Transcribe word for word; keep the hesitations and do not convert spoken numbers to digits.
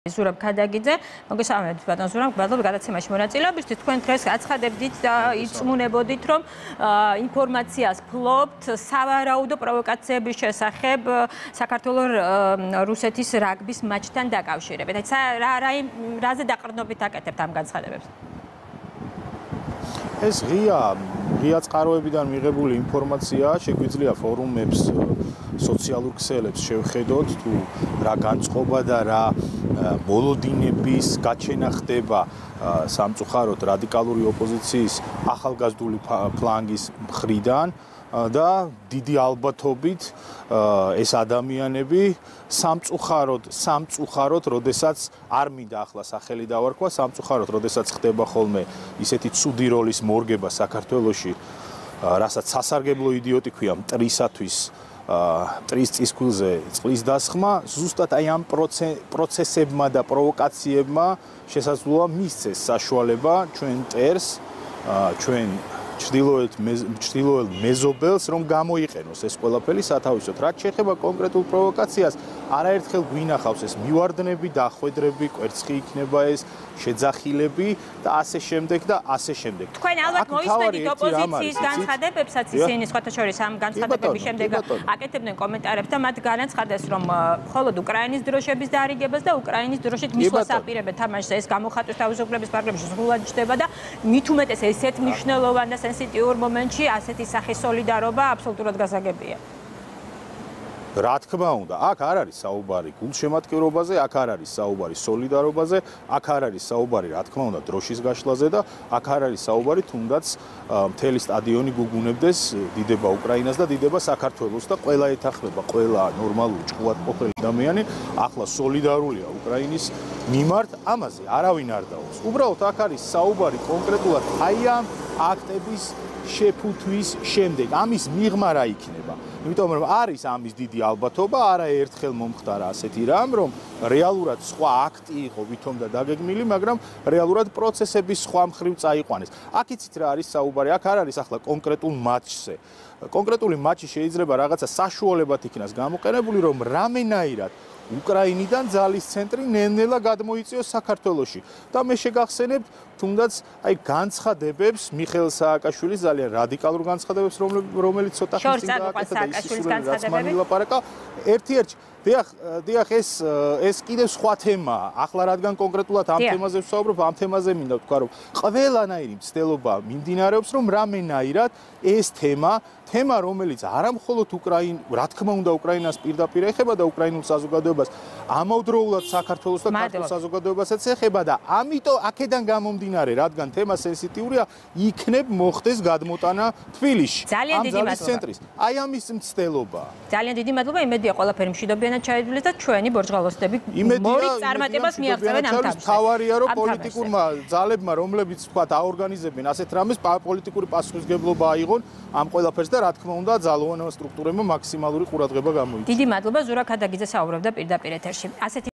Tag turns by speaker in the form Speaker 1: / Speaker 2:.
Speaker 1: ზურაბ ქადაგიძე, მოგესალმებით ბატონ ზურაბ, მადლობა გადაცემაში მონაწილეობისთვის. თქვენ დღეს აცხადებდით და იწმუნებოდით, რომ ინფორმაციას ფლობთ სავარაუდო პროვოკაციების შესახებ საქართველოს რუსეთის რაგბის მატჩთან დაკავშირებით. რა რა რაზე დაყრდნობით აკეთებთ ამ განცხადებებს?
Speaker 2: ეს ღია ღია წყაროებიდან მიღებული ინფორმაცია შეგვიძლია ფორუმებს სოციალურ ქსელებს შევხედოთ თუ რა განწყობა და რა მოლოდინების გაჩენა ხდება სამწუხაროდ რადიკალური ოპოზიციის ახალგაზრდული ფლანგის მხრიდან და დიდი ალბათობით ეს ადამიანები სამწუხაროდ სამწუხაროდ როდესაც არ მინდა ახლა სახელი დავარქვა სამწუხაროდ როდესაც ხდება ხოლმე ისეთი ცუდი როლის მორგება საქართველოში რასაც სასარგებლო იდიოტი ქვია მტრისათვის მტრის წისქვილზე წყლის დასხმა ზუსტად აი ამ პროცესებმა და პროვოკაციებმა შესაძლოა მისცეს საშუალება ჩვენ მტერს ჩვენ ჩრდილოეთ ჩრდილოელ მეზობელს რომ გამოიყენოს ეს ყველაფერი სათავისოდ რაც შეეხება კონკრეტულ პროვოკაციას არაერთხელ გვინახავს ეს მივარდნები და ხვედრები კვერცხი იქნება ეს შეძახილები და ასე შემდეგ და ასე შემდეგ
Speaker 1: თქვენ ალბათ მოისმენთ ოპოზიციის განცხადებებსაც ისინი სხვათა შორის ამ განცხადებების შემდეგ აკეთებდნენ კომენტარებს და მათ განაცხადეს რომ მხოლოდ უკრაინის დროშების დარიგებას და უკრაინის დროშით მისვლას აპირებენ თამაშს ეს გამოხატვის თავისუფლების პროგრამაში სრულად ჯდება და მით უმეტეს ესეთ მნიშვნელოვან და სენსიტიურ მომენტში ასეთი სახის სოლიდარობა აბსოლუტურად გასაგებია.
Speaker 2: რა თქმა უნდა, აქ არ არის საუბარი გულშემატკივრობაზე, აქ არ არის საუბარი სოლიდარობაზე, აქ არ არის საუბარი, რა თქმა უნდა, დროშის გაშლაზე და აქ არ არის საუბარი თუნდაც მთელი სტადიონი გუგუნებდეს დიდება უკრაინას და დიდება საქართველოს და ყველა ეთანხმება, ყველა ნორმალური ჭკუად ყოფილი ადამიანი ახლა სოლიდარულია უკრაინის მიმართ, ამაზე არავინ არ დაობს. უბრალოდ აქ არის საუბარი კონკრეტულად აი ამ აქტების შეფუთვის შემდეგ, ამის მიღმა რა იქნება? იმიტომ რომ არის ამის დიდი ალბათობა, არაერთხელ მომხდარა ასეთი რამ, რომ რეალურად სხვა აქტი იყო ვითომ და დაგეგმილი, მაგრამ რეალურად პროცესების სხვა მხრივ წაიყვანეს. აქ იცით რა არის საუბარი, აქ არ არის ახლა კონკრეტულ მატჩზე. კონკრეტული მატჩი შეიძლება რაღაცა საშუალებად იქნას გამოყენებული, რომ რამენაირად უკრაინიდან ძალის ცენტრი ნელ-ნელა გადმოიწიოს საქართველოში. და მე შეგახსენებთ თუნდაც აი განცხადებებს მიხეილ სააკაშვილის ძალიან რადიკალურ განცხადებებს რომელიც ცოტა ხნის წინ გააკეთა და ისის განცხადებები ლაპარაკა ერთ-ერთი დიახ დიახ ეს ეს კიდევ სხვა თემაა ახლა რადგან კონკრეტულად ამ თემაზე ვსაუბრობ ამ თემაზე მინდა ვთქვა რომ ყველანაირი მცდელობა მიმდინარეობს რომ რამენაირად ეს თემა თემა რომელიც არამხოლოდ უკრაინ რა თქმა უნდა უკრაინას პირდაპირ ეხება და უკრაინულ საზოგადოებას ამავდროულად საქართველოს და ქართულ საზოგადოებასაც ეხება და ამიტომ აქედან გამომდინარე რადგან თემა სენსიტიურია იქნებ მოხდეს გადმოტანა თბილისში
Speaker 1: ძალიან დიდი მადლობა
Speaker 2: აი ამის მცდელობა
Speaker 1: ძალიან დიდი მადლობა იმედია ყველაფერი მშვიდობიანად ჩაიდვლეს და ჩვენი ბორჯღალოსნები მორიგ წარმატებას მიაღწევენ ამ თამაშს
Speaker 2: თავარია რომ პოლიტიკურმა ძალებმა რომლებიც თქვა აორგანიზებენ ასეთ რამეს პოლიტიკური პასუხისმგებლობა აიღონ ამ ყველაფერს და რა თქმა უნდა ძალოვანმა სტრუქტურებმა მაქსიმალური ყურადღება გამოიწვიოს.
Speaker 1: დიდი მადლობა ზურაბ ქადაგიძე საუბრობდა პირდაპირ ეთერში. ასეთი